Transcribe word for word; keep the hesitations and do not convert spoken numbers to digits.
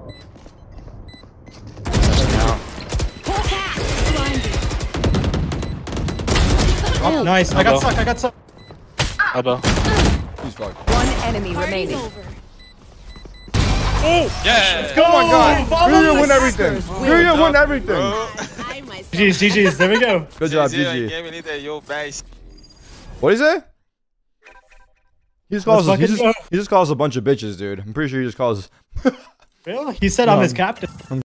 Oh, nice. I got stuck. I got stuck. Elbow. He's fucked. One enemy remaining. Oh! Yeah! Oh my god! Furia win everything! Furia win everything! G G's, G G's. There we go. Good job, G G. What is it? He just calls us, he just, he just calls a bunch of bitches, dude. I'm pretty sure he just calls. Really? He said I'm his captain.